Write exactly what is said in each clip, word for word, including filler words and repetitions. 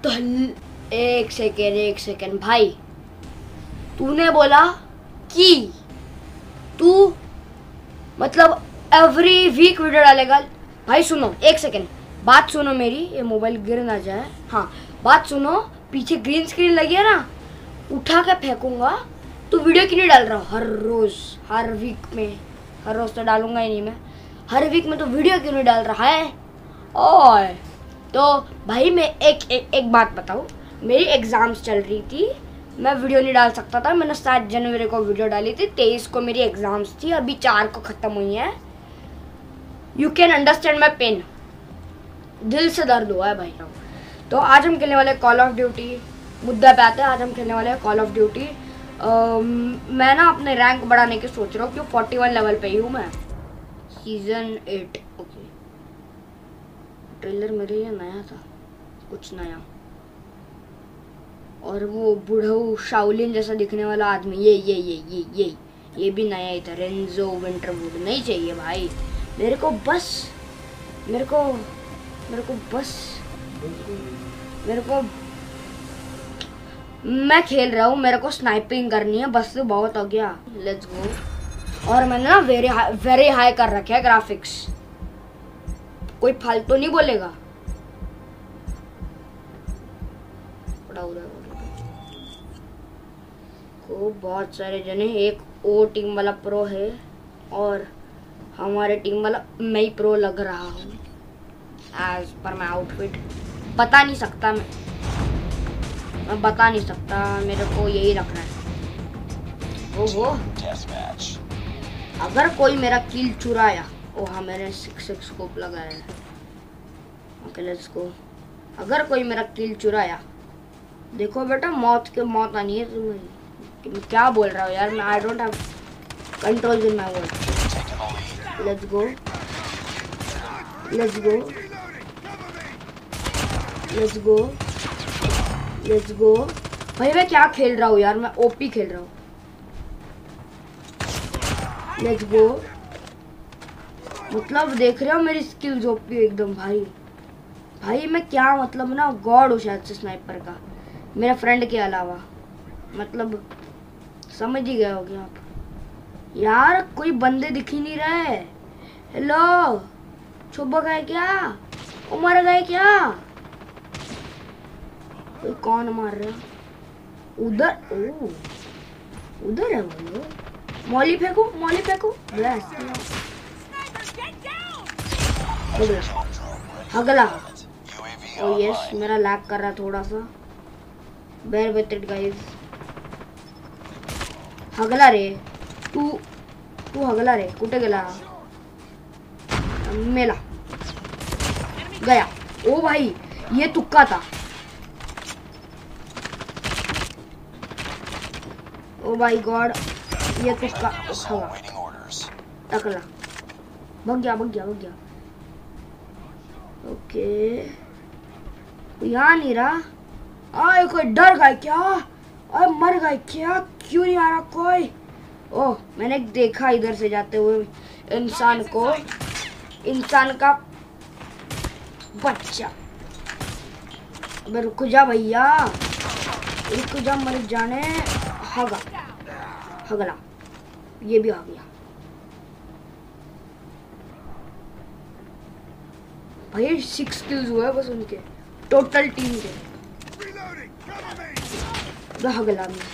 तो एक सेकेंड एक सेकेंड भाई, तूने बोला कि तू मतलब एवरी वीक वीडियो डालेगा। भाई सुनो एक सेकेंड, बात सुनो मेरी, ये मोबाइल गिर ना जाए। हाँ बात सुनो, पीछे ग्रीन स्क्रीन लगी है ना, उठा के फेंकूंगा। तो वीडियो क्यों नहीं डाल रहा हर रोज, हर वीक में? हर रोज तो डालूंगा ही नहीं मैं, हर वीक में तो वीडियो क्यों नहीं डाल रहा है? और तो भाई मैं एक एक, एक बात बताऊँ, मेरी एग्जाम्स चल रही थी, मैं वीडियो नहीं डाल सकता था। मैंने सात जनवरी को वीडियो डाली थी, तेईस को मेरी एग्जाम्स थी, अभी चार को ख़त्म हुई है। You can understand my pain, दिल से दर्द हुआ है भाई। तो आज हम खेलने वाले कॉल ऑफ ड्यूटी, मुद्दा पे आते हैं। आज हम खेलने वाले हैं कॉल ऑफ ड्यूटी। मैं ना अपने रैंक बढ़ाने की सोच रहा हूँ, क्यों फोर्टी वन लेवल पे ही हूँ मैं। Season eight, okay. ट्रेलर मेरे लिए नया था, कुछ नया। और वो बूढ़ा शाओलिन जैसा दिखने वाला आदमी, ये ये ये ये ये ये भी नया ही था। रेंजो विंटरवुड नहीं चाहिए भाई मेरे को, बस मेरे को मेरे को बस मेरे को मैं खेल रहा हूँ, मेरे को स्नाइपिंग करनी है बस, बहुत हो गया। Let's go. और मैंने ना वेरी हाई वेरी हाई कर रखे है ग्राफिक्स, कोई फालतू नहीं बोलेगा। को बहुत सारे जने, एक ओ टीम वाला प्रो है और हमारे टीम वाला मैं ही प्रो लग रहा हूँ एज पर माई आउटफिट। बता नहीं सकता मैं मैं बता नहीं सकता, मेरे को यही रखना है। ओहो, अगर कोई मेरा किल चुराया, ओ हाँ मैंने सिक्स सिक्स स्कोप लगाया है। Okay let's go. अगर कोई मेरा किल चुराया, देखो बेटा मौत के मौत आनी है तुम्हें। क्या बोल रहा हूँ यार मैं, I don't have control in my word. Let's go let's go let's go let's go. भाई मैं क्या खेल रहा हूँ यार, मैं ओपी खेल रहा हूँ। Let's go. मतलब देख रहे हो मेरी स्किल्स ओपी एकदम भाई। भाई मैं क्या मतलब ना गॉड हूँ शायद से स्नाइपर का, मेरे फ्रेंड के अलावा। मतलब समझ ही गए होगे आप यार। कोई बंदे दिख ही नहीं रहे। हेलो, छुप गए क्या? उमर गए क्या? कोई कौन मार रहा? उधर, ओ उधर है वो लोग। मौली फेंको मौली फेंको। अगला। ओ यस, मेरा लैग कर रहा थोड़ा सा, बेयर विथ इट गाइस। हगला रे तू तू हगला रे, कुठे गेला? मेला गया। ओ भाई ये तुक्का था। ओ माय गॉड, ये तुक्का टकला। भग गया भग गया भग गया। ओके यहाँ नहीं रहा। आए कोई डर गए क्या? अरे मर गए क्या? क्यों नहीं आ रहा कोई? ओह मैंने देखा इधर से जाते हुए इंसान को, इंसान का बच्चा। अबे रुक जा भैया, रुक जा मर जाने। हगा हगला, ये भी आ गया। भाई सिक्स किल्स हुए बस उनके टोटल टीम के। हगला में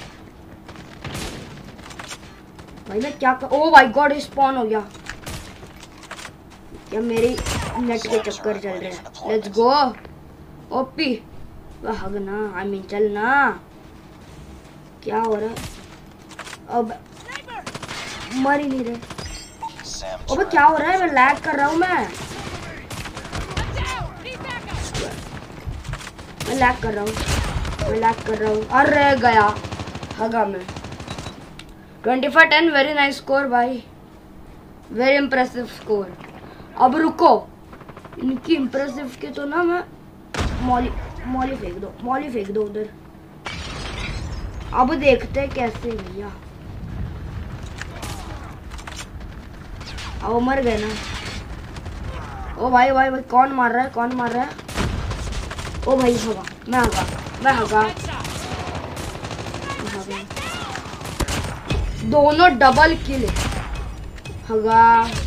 भाई मैं क्या कर... ओ माय गॉड स्पॉन हो गया क्या? मेरी नेट के चक्कर चल रहे हैं। Let's go OP. हगना आई मीन चलना। क्या हो रहा है? अब मर ही नहीं रहे। अबे क्या हो रहा है? मैं लैग कर रहा हूँ। मैं मैं लैग कर रहा हूँ मैं लैग कर रहा हूँ अरे गया हगा में। Twenty five ten, very nice score भाई, वेरी इम्प्रेसिव स्कोर। अब रुको, इनकी इम्प्रेसिव के तो ना मैं मौली मौली फेंक दो मौली फेंक दो उधर। अब देखते हैं कैसे भैया। अब मर गए ना। ओ भाई भाई भाई कौन मार रहा है? कौन मार रहा है? ओ भाई हगा, मैं हगा, मैं हगा, हगा। दोनों डबल किल। हगा,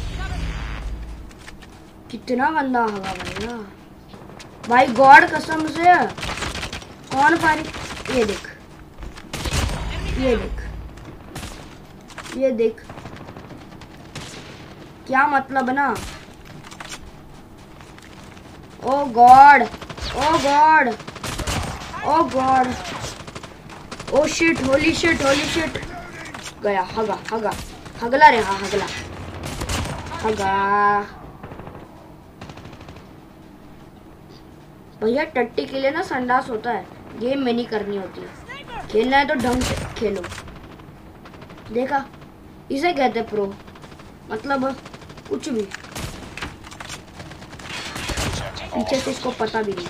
कितना गंदा हगा भैया। भाई गॉड कसम से कौन फायरिंग। ये देख, ये देख, ये देख, क्या मतलब ना। Oh God, oh God, oh God, oh shit, holy shit, holy shit. गया हगा, हगा, हगला रे, हाँ हगला, हगा। भैया टट्टी के लिए ना संडास होता है, गेम में नहीं करनी होती है। खेलना है तो ढंग से खेलो। देखा, इसे कहते हैं प्रो, मतलब कुछ भी। पीछे से इसको पता भी नहीं।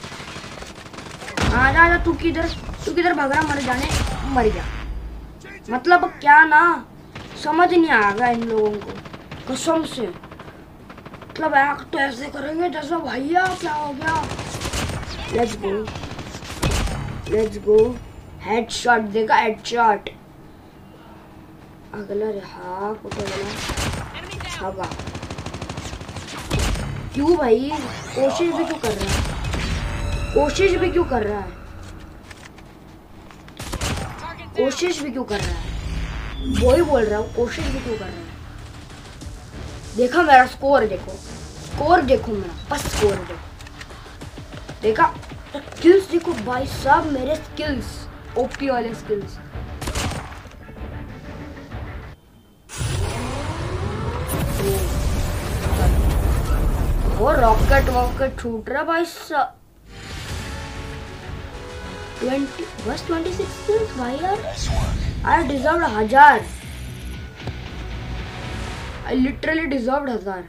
आजा आजा, तू किधर, तू किधर भाग रहा, मर जाने, मर गया। मतलब क्या ना, समझ नहीं आएगा इन लोगों को कसम से। मतलब एक्ट तो ऐसे करेंगे जैसा भैया क्या हो गया। Let's go, let's go. Headshot देगा, हेडशॉट। अगला रहा कुछ अगला हगा। क्यों भाई, कोशिश भी क्यों कर रहा है, कोशिश भी क्यों कर रहा है, कोशिश भी क्यों कर रहा है। वो ही बोल रहा हूँ, कोशिश भी क्यों कर रहा है। देखा मेरा स्कोर, देखो स्कोर देखो मेरा, बस स्कोर देखो। देखा स्किल्स देखो भाई साहब, मेरे स्किल्स ओपी वाले स्किल्स। वो रॉकेट वॉकेट छूट रहा भाई साहब। ट्वेंटी बस ट्वेंटी सिक्स स्किल्स भाई यार। आई डिजर्व हजार, आई लिटरली डिजर्व हजार।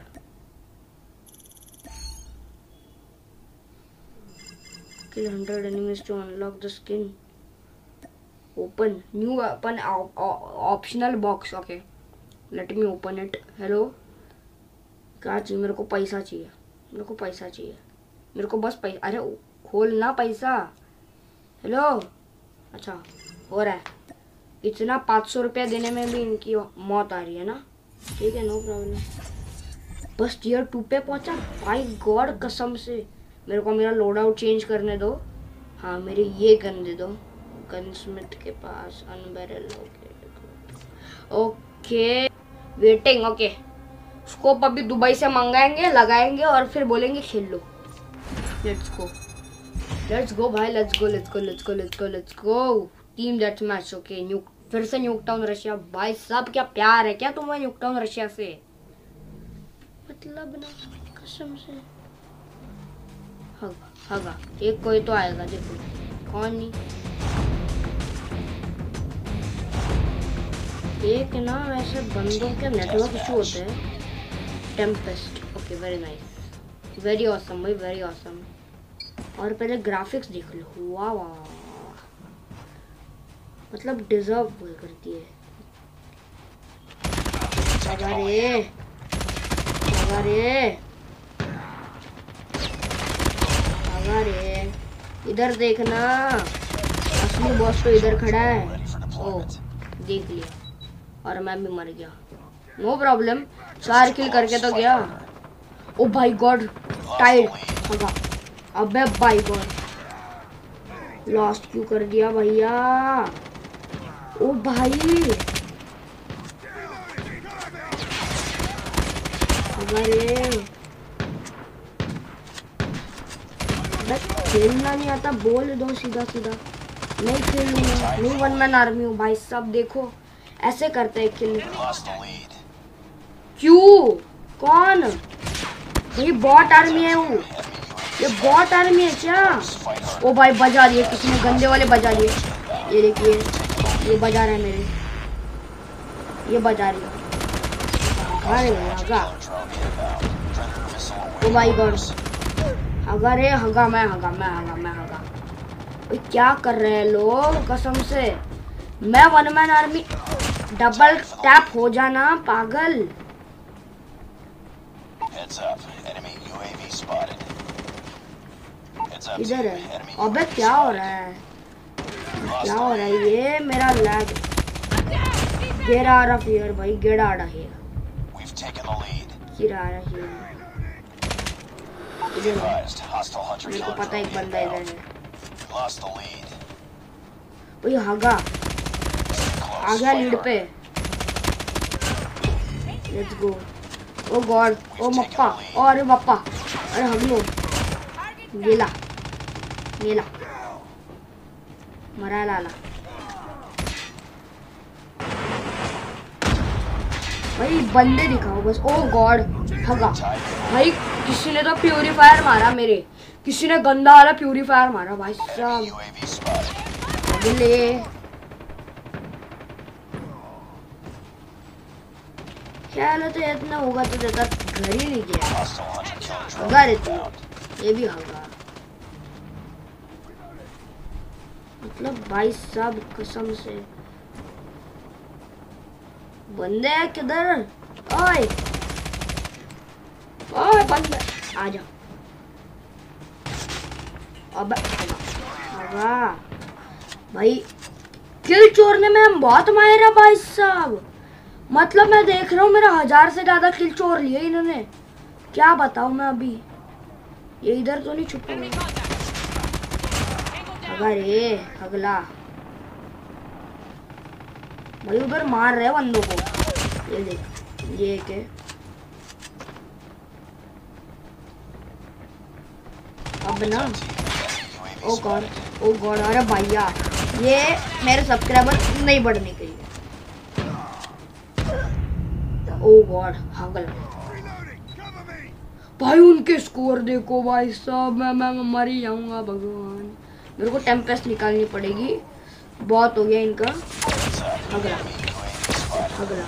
Kill one hundred enemies to unlock the skin. Open new weapon optional box. Okay, let me open it. Hello, क्या चाहिए मेरे को? पैसा चाहिए, मेरे को पैसा चाहिए, मेरे को बस पैसा। अरे खोल ना पैसा। हेलो, अच्छा हो रहा है। इतना पाँच सौ रुपया देने में भी इनकी मौत आ रही है ना। ठीक है, नो प्रॉब्लम। बस टीयर टू पे पहुंचा। भाई गॉड कसम से मेरे को मेरा लोड आउट चेंज करने दो। हाँ, मेरे ये गन दे दो, गनस्मिथ के पास unbarrel. Okay okay, waiting. Okay, scope अभी दुबई से मंगाएंगे, लगाएंगे और फिर बोलेंगे खेल लो। लेट्स गो, लेट्स गो भाई, let's go, let's go, let's go, let's go, let's go. Team death match. Okay, nuke, फिर से न्यूकटाउन रशिया। भाई साहब क्या प्यार है क्या तुम्हें न्यूकटाउन रशिया से, मतलब ना कसम से। हगा, हगा, एक कोई तो आएगा, देखो कौन नहीं। एक ना वैसे बंदों के नेटवर्क इशू होते हैं। Tempest. Okay, very nice, very awesome भाई, वेरी ऑसम। और पहले ग्राफिक्स देख लो, वाह वाह, मतलब डिजर्व करती है। अरे अरे अरे इधर देखना, असली बॉस तो इधर खड़ा है। ओ देख लिया, और मैं भी मर गया। नो प्रॉब्लम, चार किल करके तो गया। ओ भाई गॉड, टाइड होगा। अबे भाई गॉड, लॉस्ट क्यों कर दिया भैया। ओ भाई, अरे खेलना नहीं आता, बोल दो सीधा सीधा। नहीं खेलूंगा, नहीं वन मैन आर्मी हूँ भाई साहब। देखो ऐसे करते हैं किल। क्यों, कौन भाई? बॉट आर्मी है वो, ये बॉट आर्मी है क्या? ओ भाई बजा दिए किसने, गंदे वाले बजा दिए। ये देखिए, ये बजा रहा है मेरे, ये बजा रही है। अरे हगा, ओ भाई गॉड, हगा रे हगा, मैं हगा, मैं हगा, मैं हगा। ओए क्या कर रहे हैं लोग कसम से। मैं one man army, double tap हो जाना पागल। इधर है। अबे क्या हो रहा है, क्या हो रहा है ये? मेरा lag. Get out of here भाई, get out of here. Get out of here. इधर मेरे को पता है एक बंदा इधर है भाई। हागा आ गया लीड पे। Let's go. Oh God, oh मप्पा, ओ अरे मप्पा, अरे हम लोग गेला गेला मरा लाला भाई। बंदे दिखाओ बस। ओ गॉड भगा भाई। किसी ने तो प्यूरीफायर मारा मेरे, किसी ने गंदा वाला प्यूरीफायर मारा भाई साहब। अगले क्या हालत है? इतना होगा तो ज्यादा घर ही नहीं गया। हगा रहती है ये भी हगा। मतलब भाई साहब कसम से बंदे है किधर? ओए ओए बंदे आ जाओ। अब हगा भाई। किल चोरने में हम बहुत माहिर है भाई साहब। मतलब मैं देख रहा हूँ मेरा हजार से ज्यादा किल चोर लिए इन्होंने। क्या बताऊँ मैं अभी। ये इधर तो नहीं छुपा अरे अगला भाई। उधर मार रहे बंदों को। ये देख ये के अब ना। Oh God oh God. अरे भैया ये मेरे सब्सक्राइबर नहीं बढ़ने के लिए। ओ गॉड हगल भाई। उनके स्कोर देखो भाई साहब। मैं मैं मर ही जाऊंगा भगवान। मेरे को टेम्पेस्ट निकालनी पड़ेगी। बहुत हो गया इनका। अगला अगला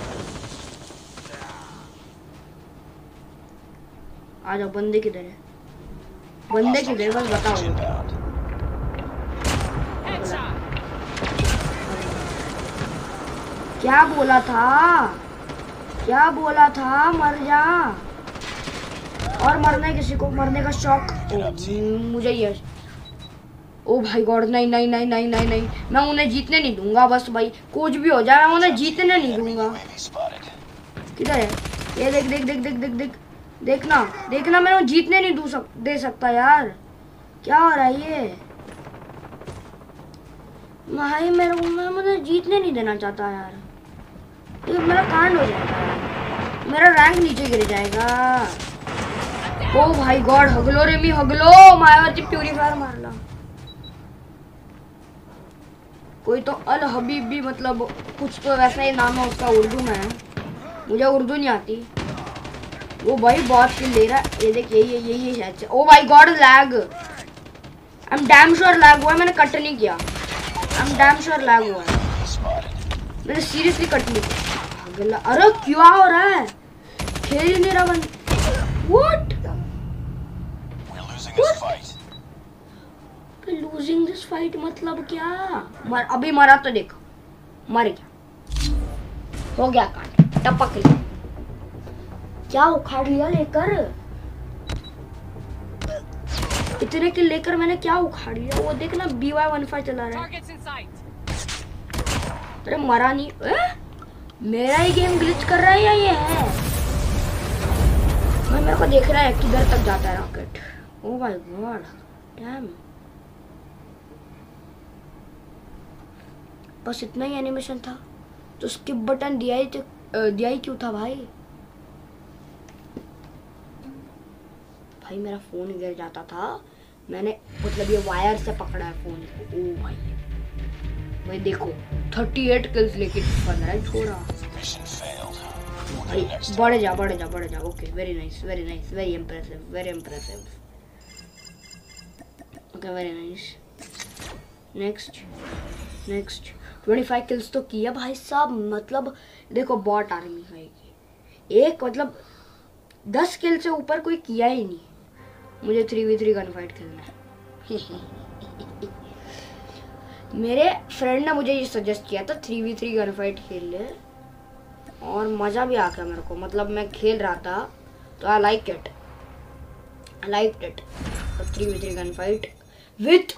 आ जाओ। बंदे किधर है? बंदे किधर बस बताओ। क्या बोला था, क्या बोला था? मर जा। और मरना है किसी को? मरने का शौक मुझे ही है। ओ भाई गॉड नहीं नहीं नहीं नहीं नहीं नहीं। मैं उन्हें जीतने नहीं दूंगा। बस भाई कुछ भी हो जाए मैं उन्हें जीतने नहीं दूंगा। किधर है ये? देख देख देख देख देख देख देखना देखना। मैं उन्हें जीतने नहीं दू सक, दे सकता यार। क्या हो रहा है ये भाई? मेरे को मैं मुझे जीतने नहीं देना चाहता यार। ये मेरा कांड हो जाएगा यार। मेरा रैंक नीचे गिर जाएगा। ओ भाई गॉड हगलो रेमी हगलो। मायावती प्यूरीफायर मार ला। कोई तो अल हबीब भी मतलब कुछ तो वैसा ही नाम है उसका उर्दू में। मुझे उर्दू नहीं आती। वो भाई बहुत किल ले रहा है। ये देख यही है यही है शायद से। ओ भाई God lag. I am damn sure lag हुआ है। मैंने कट नहीं किया। I am damn sure lag हुआ है। मैंने सीरियसली कट नहीं किया। अरे क्या हो रहा है? खेल ही नहीं रहा बंद। व्हाट लूजिंग दिस फाइट मतलब क्या? मर, अभी मरा तो देखो। मर गया। हो गया कांड। टपक लिया। क्या उखाड़ लिया लेकर? इतने के लेकर मैंने क्या उखाड़ लिया? वो देखना बी वाई वन फाइव चला रहा है। अरे मरा नहीं। ए? मेरा ही गेम ग्लिच कर रहा है या ये है? मैं मेरे को देख रहा है किधर तक जाता है rocket. Oh my God damn. बस इतना ही एनिमेशन था तो स्किप बटन दिया ही दिया ही क्यों था भाई? भाई मेरा फोन गिर जाता था। मैंने मतलब ये वायर से पकड़ा है फोन को। ओ भाई भाई देखो अड़तीस किल्स लेके पंद्रह छोड़ा। भाई बढ़ जा बढ़ जा बढ़ जा। Okay very nice very nice very impressive very impressive. Okay very nice. Next next पच्चीस किल्स तो किया भाई साहब। मतलब देखो बॉट आर्मी है एक। मतलब दस किल से ऊपर कोई किया ही नहीं। मुझे three v three gun fight खेलना है। मेरे फ्रेंड ने मुझे ये सजेस्ट किया था three v three gun fight खेल ले और मज़ा भी आ गया मेरे को। मतलब मैं खेल रहा था तो I like it I like it. Three v three gun fight with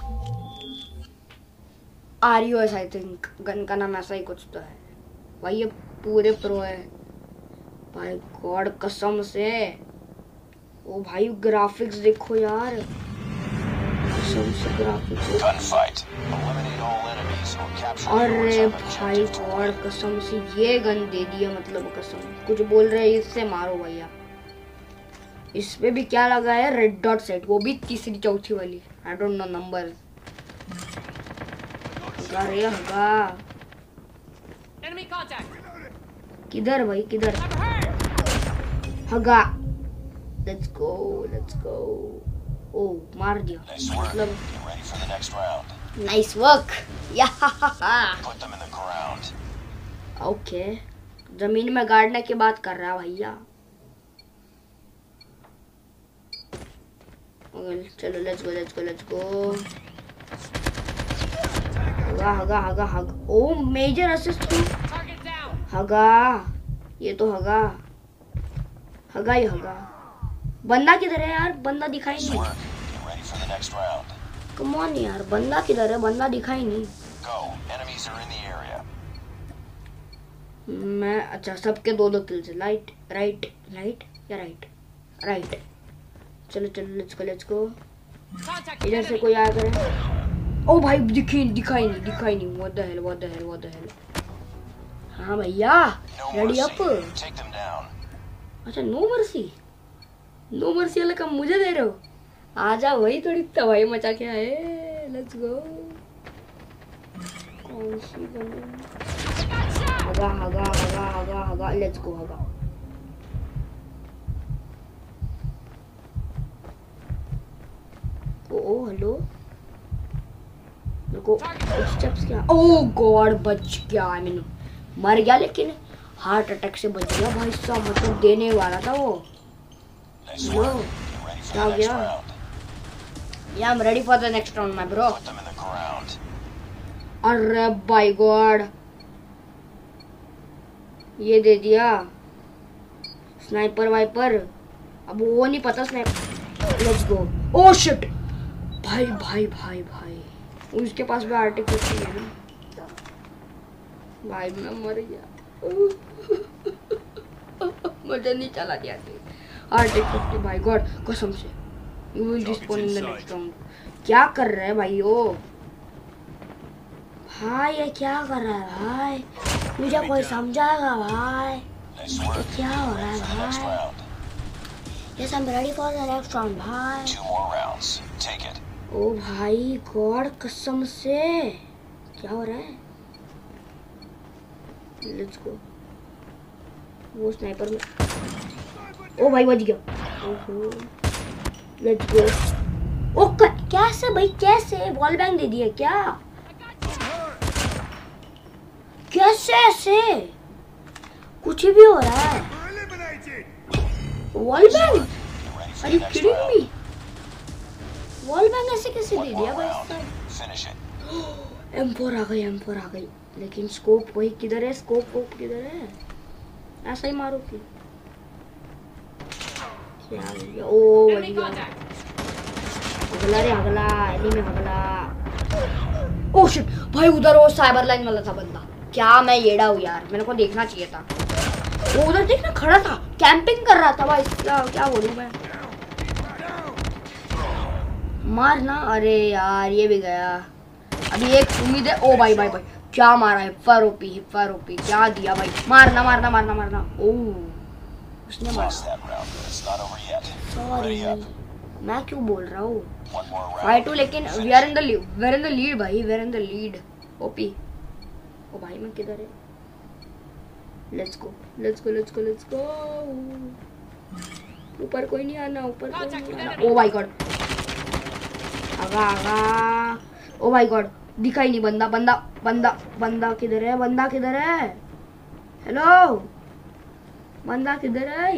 R U S, I think gun का नाम ऐसा ही कुछ तो है भाई। ये पूरे प्रो है भाई गॉड कसम से। ओ भाई ग्राफिक्स देखो यार, कसम से ग्राफिक्स। अरे भाई गॉड कसम से ये गन दे दिया, मतलब कसम कुछ बोल रहे हैं इससे मारो भैया। इस पे भी क्या लगा है, रेड डॉट सेट, वो भी तीसरी चौथी वाली, आई डोंट नो नंबर। अरे हगा किधर भाई किधर, हगा लेट्स गो लेट्स गो। ओ मार दिया, मतलब नाइस वर्क या। ओके जमीन में गाड़ने की बात कर रहा है भैया। चलो let's go let's go let's go. हगा हगा हगा हगा, ओ मेजर असिस्ट हगा, ये तो हगा हगा ही हगा। बंदा किधर है यार, बंदा दिखाई नहीं। कम ऑन यार, बंदा किधर है, बंदा दिखाई नहीं। मैं अच्छा सबके दो दो किल्स, राइट राइट राइट या राइट राइट। चलो चलो लेट्स गो लेट्स गो। इधर से कोई आया करे। ओ भाई दिखी दिखाई नहीं दिखाई नहीं। What the hell what the hell what the hell. हाँ भैया रेडी अप। अच्छा नो मर्सी, नो मर्सी वाला काम मुझे दे रहे हो। आजा वही थोड़ी तबाही मचा के आए। Let's go. कौन सी बनी, हगा हगा हगा हगा हगा, लेट्स गो हगा। ओ हेलो देखो स्टेप्स क्या। ओ गॉड बच गया, आई मीन मर गया लेकिन हार्ट अटैक से बच गया भाई साहब, मतलब देने वाला था वो। लो क्या हो गया। या I am ready for the next round my bro. अरे बाय गॉड ये दे दिया स्नाइपर वाइपर। अब वो नहीं पता sniper. Let's go. Oh shit भाई भाई भाई भाई, उसके पास भी आर्टिफिशियल है ना भाई। मैं मर गया मुझे नहीं चला दिया आर्टिफिशियल भाई गॉड कसम से। You will respawn in the next round. क्या कर रहा है भाई वो भाई, ये क्या कर रहा है भाई, मुझे कोई समझाएगा भाई ये क्या हो रहा है भाई। Yes, I'm ready for the next round भाई। Two more rounds. Take it. ओ भाई गॉड कसम से क्या हो रहा है। Let's go. वो स्नाइपर में, ओ भाई बच गया। ओहो लेट्स गो। ओ कैसे भाई कैसे, वॉल बैंग दे दिया क्या, कैसे ऐसे कुछ भी हो रहा है। Wall bang, are you kidding me, wall bang ऐसे कैसे दे दिया भाई साहब। एम फोर आ गई एम फोर आ गई, लेकिन स्कोप वही किधर है, स्कोप वोप किधर है, ऐसा ही मारो कि क्या। ओ बढ़िया अगला रे अगला एनिमी अगला। ओ शिट भाई उधर वो साइबर लाइन वाला था बंदा। क्या मैं येड़ा हूँ यार, मेरे को देखना चाहिए था। वो उधर देखना खड़ा था, कैंपिंग कर रहा था भाई। क्या क्या बोलूं मैं, मारना। अरे यार ये भी गया। अभी एक उम्मीद है। ओ भाई भाई भाई क्या मारा है, फरोपी फरोपी क्या दिया भाई। मारना मारना मारना मारना। ओ उसने मारा। सॉरी मैं क्यों बोल रहा हूँ फाइव टू, लेकिन we are in the lead, we are in the lead भाई, we are in the lead. OP oh भाई मैं किधर है। Let's go let's go let's go let's go. ऊपर कोई नहीं आना, ऊपर कोई नहीं आना। ओ माय गॉड आगा आगा। ओ माय गॉड दिखाई नहीं बंदा बंदा बंदा बंदा किधर है, बंदा किधर है, हेलो बंदा किधर है।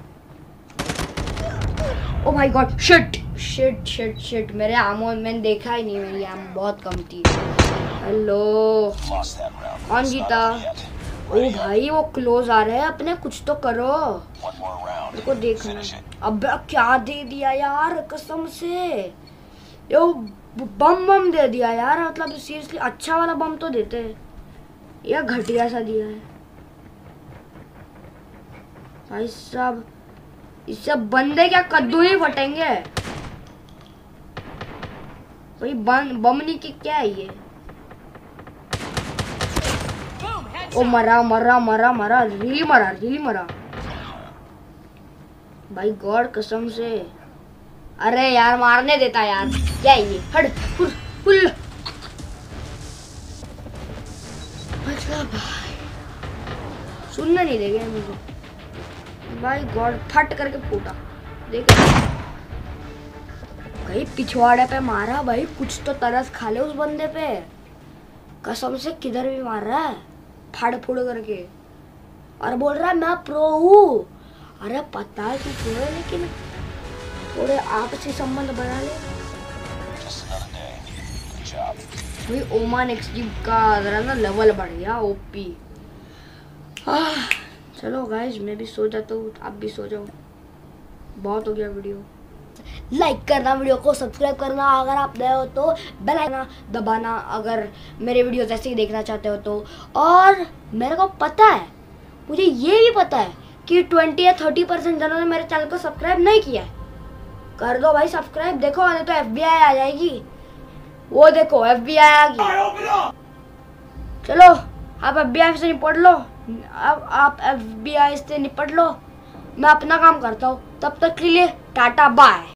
Oh my God shit shit shit shit, मेरे आमो मैंने देखा ही नहीं, मेरी आम बहुत कम थी। हेलो कौन जीता। ओ भाई वो क्लोज आ रहे हैं अपने, कुछ तो करो मेरे को देखना। अब क्या दे दिया यार कसम से। यो बम बम दे दिया यार, मतलब सीरियसली अच्छा वाला बम तो देते हैं, या घटिया सा दिया है भाई साहब। इससे बंदे क्या कद्दू ही फटेंगे भाई। बम नहीं की क्या है ये? ओ मरा मरा मरा मरा री मरा री मरा भाई गॉड कसम से। अरे यार मारने देता यार, क्या है ये? हट हुल हुल। अच्छा भाई सुनने नहीं देंगे मुझे भाई। गॉड फट करके फूटा। देख भाई पिछवाड़े पे मारा भाई, कुछ तो तरस खा ले उस बंदे पे कसम से। किधर भी मार रहा है फाड़ फूड़ करके, और बोल रहा है मैं प्रो हूँ। अरे पता है तू प्रो है, लेकिन थोड़े आपसी संबंध बना ले भाई। ओमान एक्सट्रीम का जरा ना लेवल बढ़ गया ओपी। चलो गाइस मैं भी सो जाता हूँ, आप भी सो जाओ, बहुत हो गया वीडियो। लाइक करना, वीडियो को सब्सक्राइब करना अगर आप नए हो तो, बेल आइकन दबाना अगर मेरे वीडियोस ऐसे ही देखना चाहते हो तो। और मेरे को पता है, मुझे ये भी पता है कि ट्वेंटी या थर्टी परसेंट जनों ने मेरे चैनल को सब्सक्राइब नहीं किया है। कर दो भाई सब्सक्राइब, देखो नहीं तो एफ बी आई आ जाएगी। वो देखो एफ बी आई आ गई। चलो आप एफ बी आई से निपट लो, अब आप एफ बी आई से निपट लो, मैं अपना काम करता हूँ। तब तक के लिए टाटा बाय।